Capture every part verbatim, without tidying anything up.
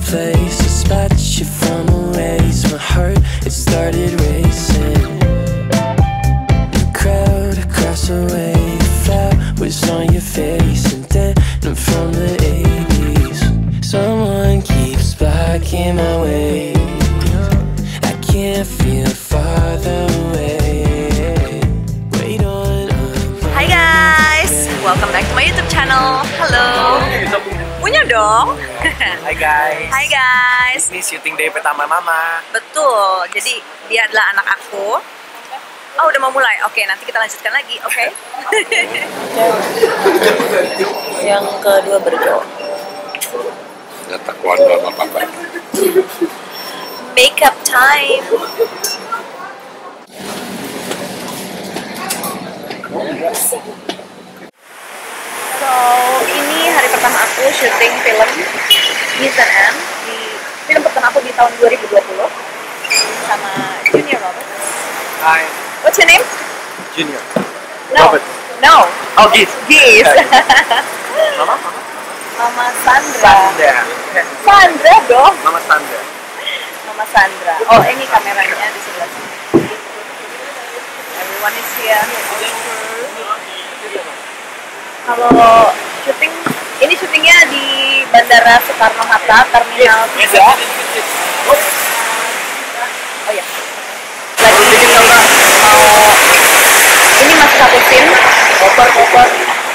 place, a spot you from erase. My heart, it started racing. The crowd across the way, flat was on your face, and then I'm from the eighties. Someone keeps blocking my way. I can't feel farther away. Wait on. Hai guys, welcome back to my YouTube channel. Halo. Punya dong. Hai guys. Hai guys. Ini syuting day pertama Mama. Betul. Jadi dia adalah anak aku. Oh, udah mau mulai. Oke, nanti kita lanjutkan lagi. Oke. Yang kedua berdoa. Takuan sama papa. Makeup time. So, ini hari pertama aku syuting film Giz and Anne. Di film pertama aku di tahun dua ribu dua puluh sama Junior Robert. Hai. What's your name? Junior. No. Robert. No. Oh, Giz. Giz. Mama, Mama. Mama Sandra. Sandra. Sandra dong. Mama Sandra. Mama Sandra. Oh, ini kameranya di sebelah sini. Everyone is here. Kalau syuting, ini syutingnya di Bandara Soekarno-Hatta, Terminal tiga. Oh ya. Lagi coba mau, ini masih satu scene, koper-koper.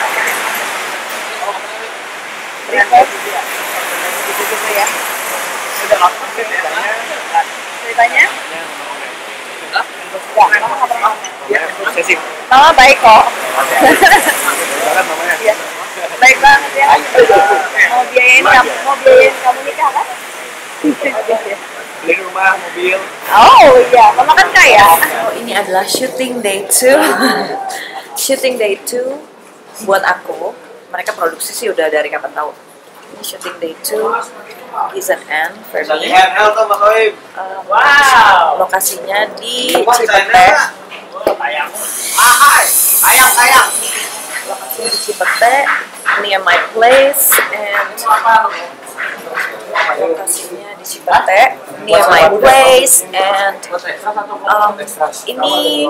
Reverse. Gitu-gitu ya. Udah langsung ceritanya. Ceritanya? Enggak, mama nggak pernah. Ya, sesi. Mama baik kok. Banget mamanya. Iya. Baik banget ya. Mau biayain kamu, mau biayain kamu nikah kan? Beli rumah, mobil. Oh iya, mama kan kaya. Oh, ini adalah shooting day two. Shooting day two buat aku. Mereka produksi sih udah dari kapan tahu. Ini shooting day two Giz and Anne for me. Um, lokasinya di Cipete. Lokasinya di Cipete, near my place, and lokasinya di Cipete, near my place, and um, ini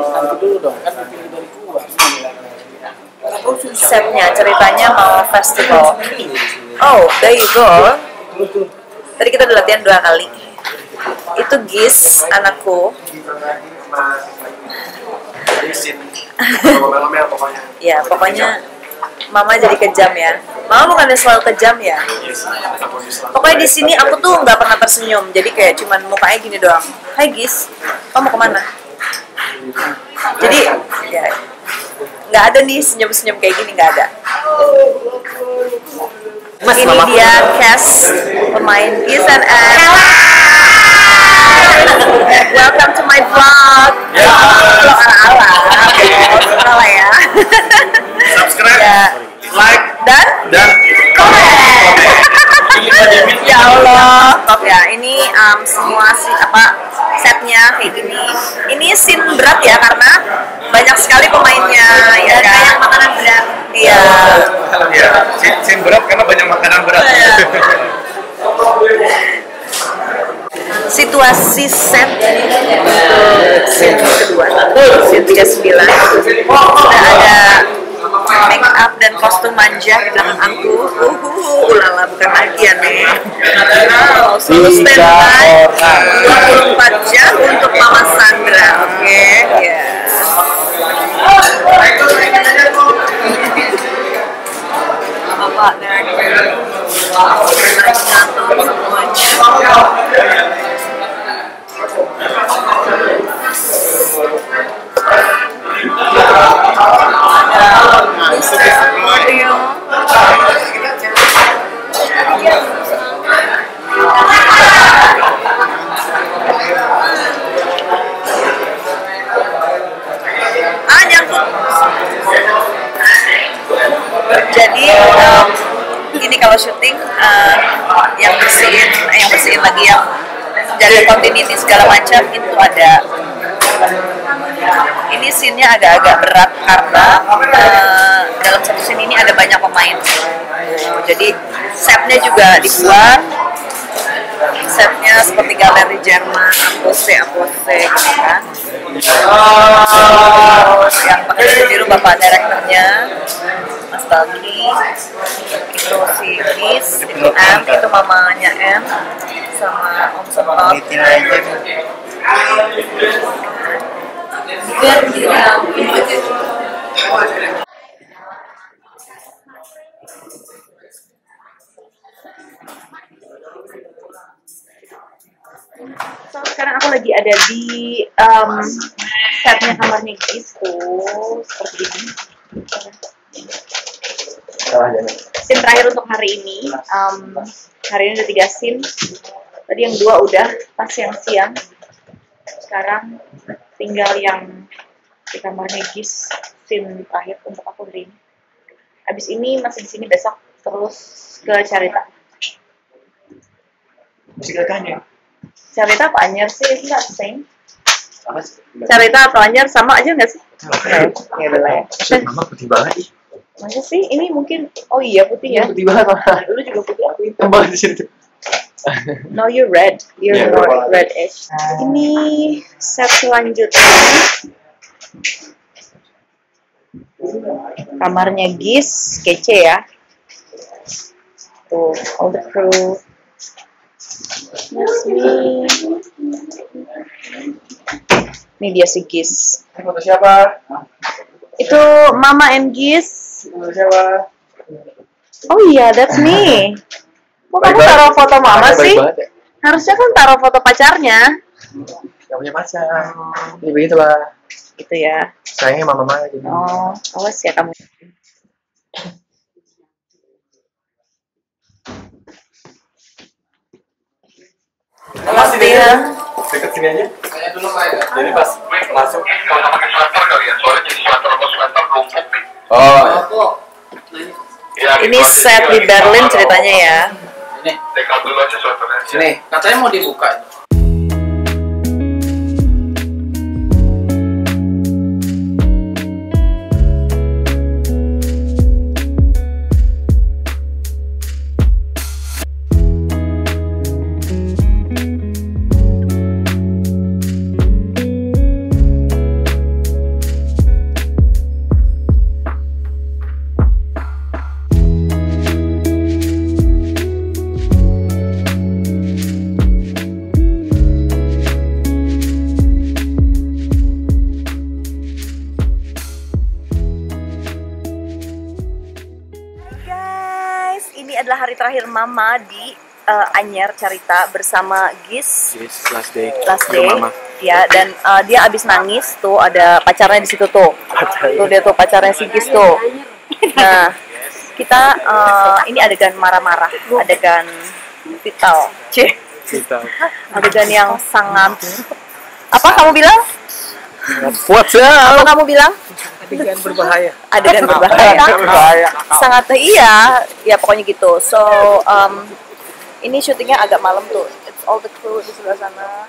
setnya ceritanya mau festival. Oh, there you go. Tadi kita udah latihan dua kali. Itu Giz, anakku. Ya, pokoknya Mama jadi kejam ya. Mama bukannya selalu kejam ya. Pokoknya di sini aku tuh nggak pernah tersenyum. Jadi kayak cuman mukanya gini doang. Hai Giz, kamu kemana? Jadi ya nggak ada nih senyum-senyum kayak gini, nggak ada. Mas, ini Mama dia cast pemain Giz and Anne. Welcome to my vlog. Kalau ala-ala, ala ya. Subscribe, Ya. like, Dan dan komen. Ya Allah. Ya, ini um, semua sih apa setnya kayak gini. Ini scene berat ya karena banyak sekali pemainnya ya kan. Banyak makanan berat. Iya. ya, scene berat karena banyak makanan berat. Situasi set untuk scene kedua, scene tiga puluh sembilan sudah ada make up dan kostum manja di belakang aku. Uhuh, ulala, bukan lagi ya nih. Wow, selalu standby dua puluh empat jam untuk Mama Sandra, oke? Okay? Ya. Sama partner, lagi nonton semuanya. Ah, nyangkut. Jadi um, ini kalau syuting uh, yang bersihin, yang bersihin lagi yang jaga continuity segala macam itu ada. Ini scene-nya agak-agak berat karena uh, dalam satu scene ini ada banyak pemain. Jadi setnya juga dibuat konsepnya seperti galeri Jerman, apose apose gitu kan. Terus yang pakai baju biru bapak direkturnya, Mas Bagi, itu si Gis, itu M, itu mamanya M, sama Om Sepap. So, sekarang aku lagi ada di um, setnya kamarnya gitu, seperti ini. Scene terakhir untuk hari ini, um, hari ini ada tiga scene. Tadi yang dua udah pas siang-siang. Sekarang tinggal yang di kamarnya Gis, scene terakhir untuk aku hari ini. Abis ini masih di sini, besok terus ke Carita. Musik kakaknya. Carita apa Anyar sih? It's not the same. Apa sih? Carita atau Anyar sama aja nggak sih? Ya udah ya. Mama putih banget ih. Masa sih? Ini mungkin, oh iya putih ya. Putih banget mah. Dulu juga putih, aku hitam. Tambah di sini. No, you're red. You're Yeah, more red. reddish. Ini set selanjutnya. Kamarnya Gis, kece ya. Tuh, all the crew. That's me. Ini dia si Gis. Ini foto siapa? Itu Mama and Gis. Foto siapa? Oh iya, that's me. Kok kamu Baik-baik. taruh foto Mama Baik sih? banget ya. Harusnya kan taruh foto pacarnya. Gak punya pacar. Ya begitulah. Gitu ya. Sayangnya mama-mama jadi. Oh, awas ya kamu. Awas dia. Dekat sini aja. Jadi pas masuk Oh. Ini set di Berlin ceritanya ya. Ini, sini, katanya mau dibuka. Ini adalah hari terakhir Mama di uh, Anyar Carita bersama Gis. Yes, last day. Last day. Mama. Ya, dan uh, dia abis nangis tuh, ada pacarnya di situ tuh. Tuh dia tuh pacarnya si Gis tuh. Nah, kita uh, ini adegan marah-marah, adegan vital. Cih. Kita. Adegan yang sangat apa kamu bilang? What's up? Apa kamu bilang? Adegan berbahaya. Adegan berbahaya. Berbahaya. Sangat iya, ya pokoknya gitu. So um, ini syutingnya agak malam tuh. It's all the crew di sebelah sana.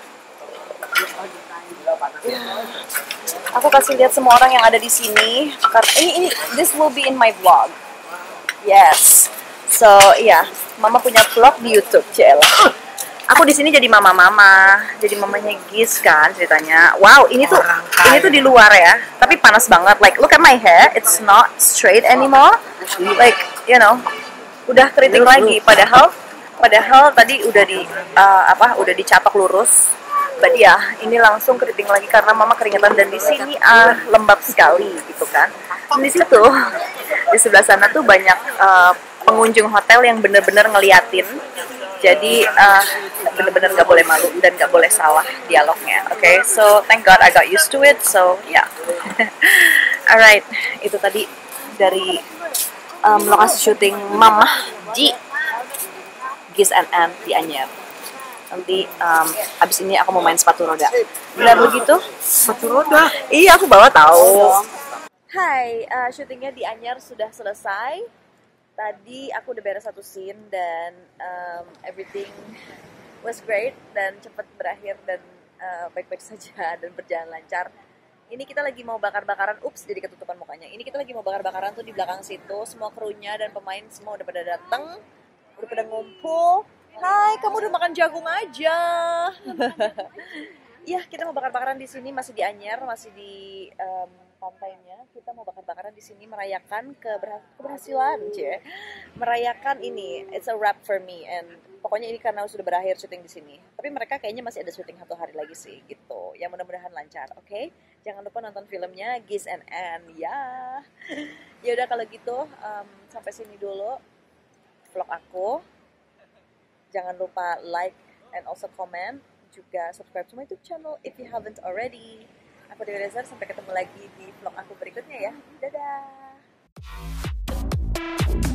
Aku kasih lihat semua orang yang ada di sini. Karena ini ini this will be in my vlog. Yes. So iya, Mama punya vlog di YouTube, Cel. Aku di sini jadi mama-mama, jadi mamanya Gis kan ceritanya. Wow, ini tuh ini tuh di luar ya, tapi panas banget. Like, look at my hair, it's not straight anymore. Like, you know, udah keriting lagi. Padahal, padahal tadi udah di uh, apa? Udah dicatok lurus. But ya, ini langsung keriting lagi karena Mama keringetan dan di sini ah lembab sekali gitu kan. Dan di situ, di sebelah sana tuh banyak uh, pengunjung hotel yang bener-bener ngeliatin. Jadi uh, bener-bener nggak boleh malu dan nggak boleh salah dialognya. Oke, okay? So thank God I got used to it. So yeah, alright. Itu tadi dari um, lokasi syuting Mama di Gis and Ann di Anyar. Nanti um, abis ini aku mau main sepatu roda. Benar begitu? Sepatu roda? Iya, aku bawa tahu. Hai, uh, syutingnya di Anyar sudah selesai. Tadi aku udah beres satu scene dan um, everything was great dan cepat berakhir dan uh, baik-baik saja dan berjalan lancar. Ini kita lagi mau bakar-bakaran, ups jadi ketutupan mukanya. Ini kita lagi mau bakar-bakaran tuh di belakang situ. Semua krunya dan pemain semua udah pada datang, udah pada ngumpul. Hai, kamu udah makan jagung aja. Ya, kita mau bakar-bakaran di sini, masih di Anyer, masih di um, pantainya. Kita mau bakar-bakaran di sini merayakan keberha- keberhasilan, cie. Merayakan ini, it's a wrap for me. And pokoknya ini karena sudah berakhir syuting di sini. Tapi mereka kayaknya masih ada syuting satu hari lagi sih, gitu. Ya mudah-mudahan lancar, oke? Okay? Jangan lupa nonton filmnya Giz and Anne, ya. Ya udah kalau gitu, um, sampai sini dulu vlog aku. Jangan lupa like and also comment, juga subscribe to my YouTube channel if you haven't already. Aku Dewi Reza, sampai ketemu lagi di vlog aku berikutnya ya. Dadah!